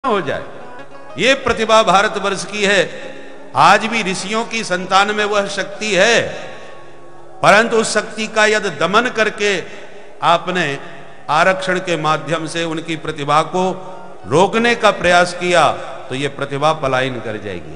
हो जाए। ये प्रतिभा भारतवर्ष की है। आज भी ऋषियों की संतान में वह शक्ति है, परंतु उस शक्ति का यदि दमन करके आपने आरक्षण के माध्यम से उनकी प्रतिभा को रोकने का प्रयास किया तो यह प्रतिभा पलायन कर जाएगी।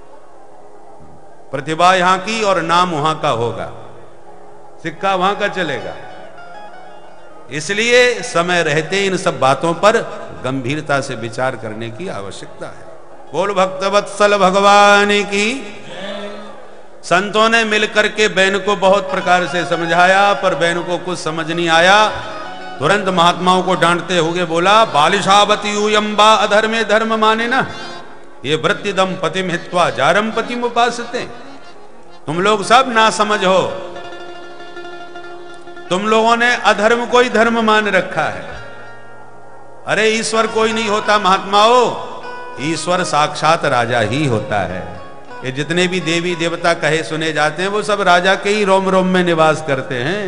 प्रतिभा यहां की और नाम वहां का होगा, सिक्का वहां का चलेगा। इसलिए समय रहते इन सब बातों पर गंभीरता से विचार करने की आवश्यकता है। बोल भक्तवत्सल भगवान की। संतों ने मिलकर के बहन को बहुत प्रकार से समझाया, पर बहन को कुछ समझ नहीं आया। तुरंत महात्माओं को डांटते हुए बोला, बालिशावती यूयम्बा अधर्मे धर्म माने ना, ये वृत्तिदम पतिम हित्वा जारम पतिम उपासते। तुम लोग सब ना समझ हो, तुम लोगों ने अधर्म को ही धर्म मान रखा है। अरे ईश्वर कोई नहीं होता महात्माओं, ईश्वर साक्षात राजा ही होता है। ये जितने भी देवी देवता कहे सुने जाते हैं वो सब राजा के ही रोम रोम में निवास करते हैं।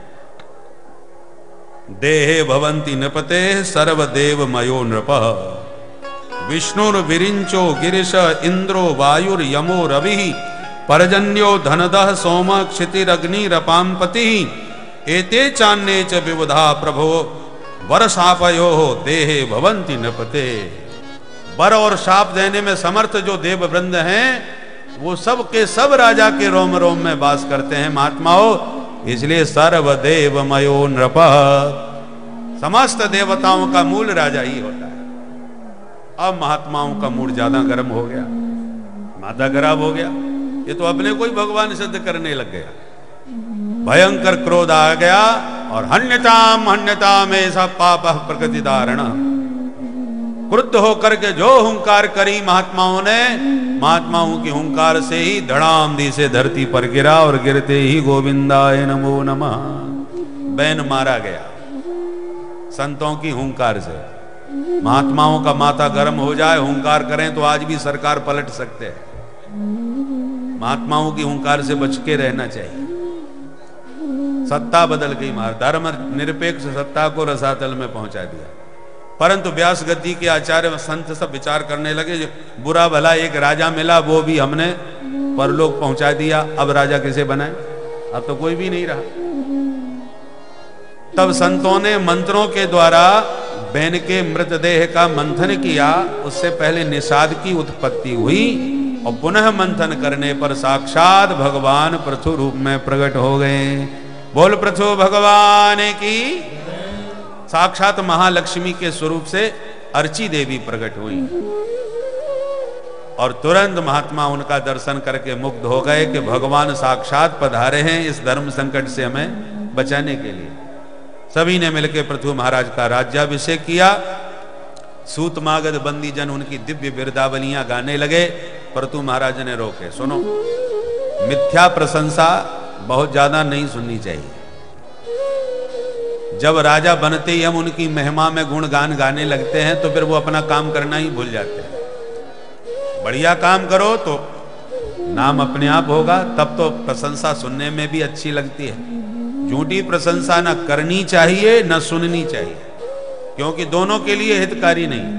देहे भवंती नृपते सर्वदेव मयो नृपः विष्णुर्विरिंचो गिरिश इंद्रो वायुर यमो रवि पर्जन्यो धनदः सोम क्षितिरग्निरपाम्पति एते चान्ये च विबुधा प्रभो वर शापयो देहे भवंती नृपते। वर और शाप देने में समर्थ जो देव वृंद हैं वो सब के सब राजा के रोम रोम में वास करते हैं महात्माओं। इसलिए सर्वदेव मयो नृपः, समस्त देवताओं का मूल राजा ही होता है। अब महात्माओं का मूड ज्यादा गर्म हो गया, माथा खराब हो गया। ये तो अपने को ही भगवान सिद्ध करने लग गया। भयंकर क्रोध आ गया और हन्यताम ऐसा पाप प्रकृति धारण। क्रुद्ध होकर के जो हुंकार करी महात्माओं ने, महात्माओं की हुंकार से ही धड़ाम दी से धरती पर गिरा और गिरते ही गोविंदाय नमो नमः बैन मारा गया संतों की हुंकार से। महात्माओं का माथा गर्म हो जाए, हुंकार करें तो आज भी सरकार पलट सकते हैं। महात्माओं की हुंकार से बच के रहना चाहिए। सत्ता बदल गई, मार धर्म निरपेक्ष सत्ता को रसातल में पहुंचा दिया। परंतु व्यास गद्दी के आचार्य संत सब विचार करने लगे, बुरा भला एक राजा मिला वो भी हमने परलोक पहुंचा दिया, अब राजा किसे बनाए, अब तो कोई भी नहीं रहा। तब संतों ने मंत्रों के द्वारा बैन के मृतदेह का मंथन किया। उससे पहले निषाद की उत्पत्ति हुई और पुनः मंथन करने पर साक्षात भगवान पृथु रूप में प्रकट हो गए। बोल पृथु भगवान की। साक्षात महालक्ष्मी के स्वरूप से अर्ची देवी प्रकट हुई और तुरंत महात्मा उनका दर्शन करके मुग्ध हो गए कि भगवान साक्षात पधारे हैं इस धर्म संकट से हमें बचाने के लिए। सभी ने मिलकर पृथु महाराज का राज्याभिषेक किया। सूत मागध बंदी जन उनकी दिव्य बिरदावलियां गाने लगे। पृथु महाराज ने रोके, सुनो, मिथ्या प्रशंसा बहुत ज्यादा नहीं सुननी चाहिए। जब राजा बनते ही हम उनकी महिमा में गुणगान गाने लगते हैं तो फिर वो अपना काम करना ही भूल जाते हैं। बढ़िया काम करो तो नाम अपने आप होगा, तब तो प्रशंसा सुनने में भी अच्छी लगती है। झूठी प्रशंसा न करनी चाहिए न सुननी चाहिए, क्योंकि दोनों के लिए हितकारी नहीं।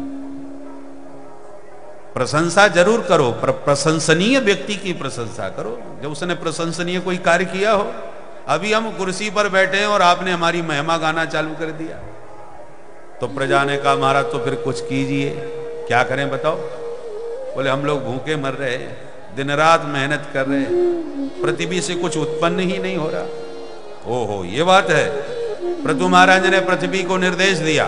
प्रशंसा जरूर करो, पर प्रशंसनीय व्यक्ति की प्रशंसा करो, जब उसने प्रशंसनीय कोई कार्य किया हो। अभी हम कुर्सी पर बैठे हैं और आपने हमारी महिमा गाना चालू कर दिया तो प्रजा ने कहा महाराज तो फिर कुछ कीजिए। क्या करें बताओ? बोले हम लोग भूखे मर रहे हैं, दिन रात मेहनत कर रहे हैं, पृथ्वी से कुछ उत्पन्न ही नहीं हो रहा। ओहो, ये बात है। पृथु महाराज ने पृथ्वी को निर्देश दिया,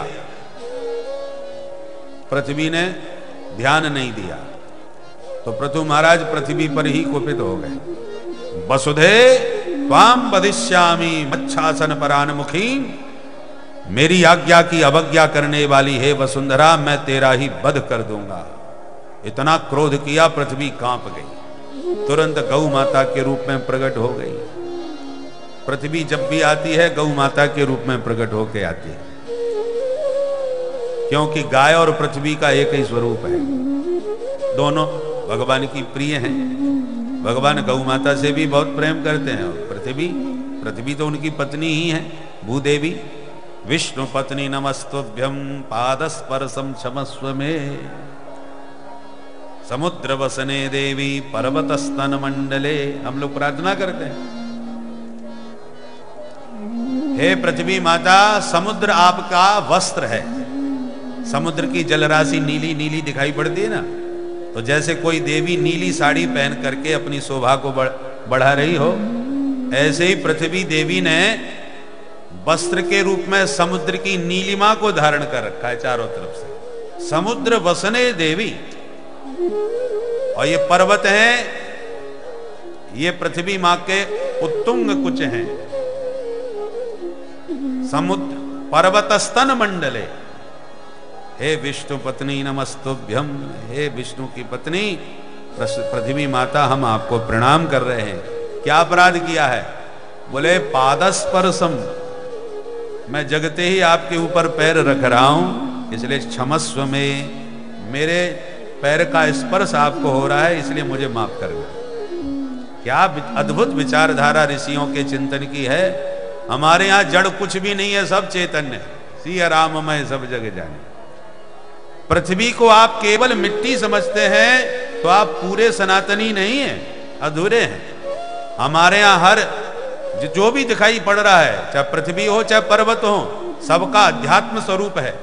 पृथ्वी ने ध्यान नहीं दिया तो पृथु महाराज पृथ्वी पर ही कुपित हो गए। वसुधे त्वाम वदिष्यामि मच्छासन परान्मुखी, मेरी आज्ञा की अवज्ञा करने वाली है वसुंधरा, मैं तेरा ही वध कर दूंगा। इतना क्रोध किया, पृथ्वी कांप गई। तुरंत गौ माता के रूप में प्रकट हो गई। पृथ्वी जब भी आती है गौ माता के रूप में प्रकट होके आती है, क्योंकि गाय और पृथ्वी का एक ही स्वरूप है। दोनों भगवान की प्रिय हैं। भगवान गौ माता से भी बहुत प्रेम करते हैं और पृथ्वी तो उनकी पत्नी ही है, भूदेवी। विष्णु पत्नी नमस्तुभ्यं पादस्पर्शम क्षमस्व में। समुद्र वसने देवी पर्वत स्तन मंडले, हम लोग प्रार्थना करते हैं, हे पृथ्वी माता, समुद्र आपका वस्त्र है। समुद्र की जलराशि नीली नीली दिखाई पड़ती है ना, तो जैसे कोई देवी नीली साड़ी पहन करके अपनी शोभा को बढ़ा रही हो, ऐसे ही पृथ्वी देवी ने वस्त्र के रूप में समुद्र की नीलिमा को धारण कर रखा है चारों तरफ से। समुद्र वसने देवी, और ये पर्वत हैं, ये पृथ्वी मां के उत्तुंग कुच हैं। समुद्र पर्वत स्तन मंडले, हे विष्णु पत्नी नमस्तुभ्यम, हे विष्णु की पत्नी पृथ्वी माता, हम आपको प्रणाम कर रहे हैं। क्या अपराध किया है? बोले पादस्पर्शम, मैं जगते ही आपके ऊपर पैर रख रहा हूं, इसलिए क्षमस्व में, मेरे पैर का स्पर्श आपको हो रहा है, इसलिए मुझे माफ कर दो। क्या अद्भुत विचारधारा ऋषियों के चिंतन की है। हमारे यहां जड़ कुछ भी नहीं है, सब चैतन्य, सिया राममय सब जग जाने। पृथ्वी को आप केवल मिट्टी समझते हैं तो आप पूरे सनातनी नहीं हैं, अधूरे हैं। हमारे यहां हर जो भी दिखाई पड़ रहा है, चाहे पृथ्वी हो चाहे पर्वत हो, सबका अध्यात्म स्वरूप है,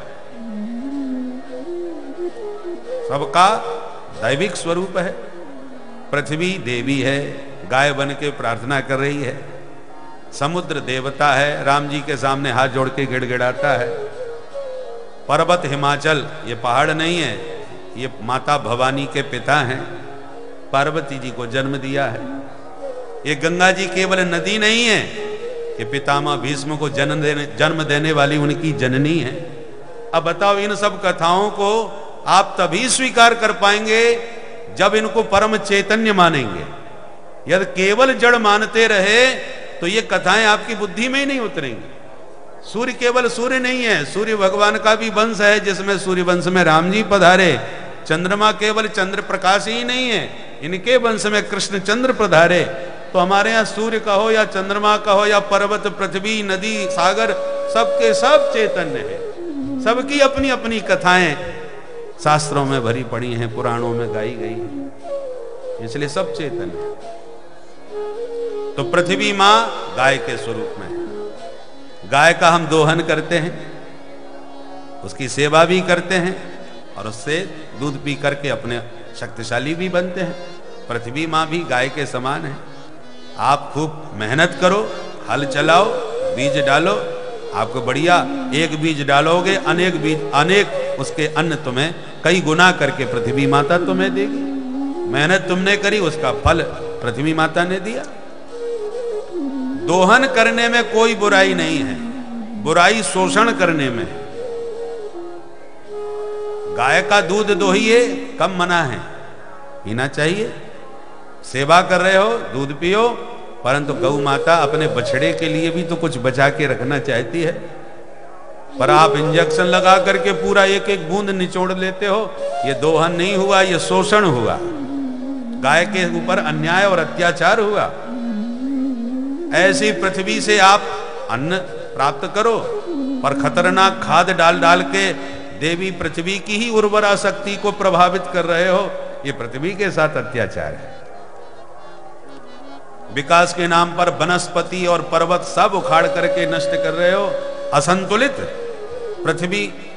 सबका दैविक स्वरूप है। पृथ्वी देवी है, गाय बन के प्रार्थना कर रही है। समुद्र देवता है, राम जी के सामने हाथ जोड़ के गिड़गिड़ाता है। पर्वत हिमाचल, ये पहाड़ नहीं है, ये माता भवानी के पिता हैं, पार्वती जी को जन्म दिया है। ये गंगा जी केवल नदी नहीं है, ये पितामह भीष्म को जन्म देने वाली उनकी जननी है। अब बताओ, इन सब कथाओं को आप तभी स्वीकार कर पाएंगे जब इनको परम चैतन्य मानेंगे। यदि केवल जड़ मानते रहे तो ये कथाएं आपकी बुद्धि में ही नहीं उतरेंगी। सूर्य केवल सूर्य नहीं है, सूर्य भगवान का भी वंश है, जिसमें सूर्य वंश में राम जी पधारे। चंद्रमा केवल चंद्र प्रकाश ही नहीं है, इनके वंश में कृष्ण चंद्र पधारे। तो हमारे यहाँ सूर्य कहो या चंद्रमा कहो या पर्वत, पृथ्वी, नदी, सागर, सबके सब चैतन्य है। सबकी अपनी अपनी कथाएं शास्त्रों में भरी पड़ी हैं, पुराणों में गाई गई है, इसलिए सब चैतन्य। तो पृथ्वी मां गाय के स्वरूप में है। गाय का हम दोहन करते हैं, उसकी सेवा भी करते हैं और उससे दूध पी करके अपने शक्तिशाली भी बनते हैं। पृथ्वी मां भी गाय के समान है। आप खूब मेहनत करो, हल चलाओ, बीज डालो, आपको बढ़िया, एक बीज डालोगे अनेक बीज, अनेक उसके अन्न तुम्हें कई गुना करके पृथ्वी माता तुम्हें देगी। मेहनत तुमने करी, उसका फल पृथ्वी माता ने दिया। दोहन करने में कोई बुराई नहीं है, बुराई शोषण करने में। गाय का दूध दोहिए, कम मना है, पीना चाहिए। सेवा कर रहे हो, दूध पियो, परंतु गौ माता अपने बछड़े के लिए भी तो कुछ बचा के रखना चाहती है। पर आप इंजेक्शन लगा करके पूरा एक एक बूंद निचोड़ लेते हो, ये दोहन नहीं हुआ, ये शोषण हुआ। गाय के ऊपर अन्याय और अत्याचार हुआ। ऐसी पृथ्वी से आप अन्न प्राप्त करो, पर खतरनाक खाद डाल डाल के देवी पृथ्वी की ही उर्वरा शक्ति को प्रभावित कर रहे हो, ये पृथ्वी के साथ अत्याचार है। विकास के नाम पर वनस्पति और पर्वत सब उखाड़ करके नष्ट कर रहे हो। असंतुलित पृथ्वी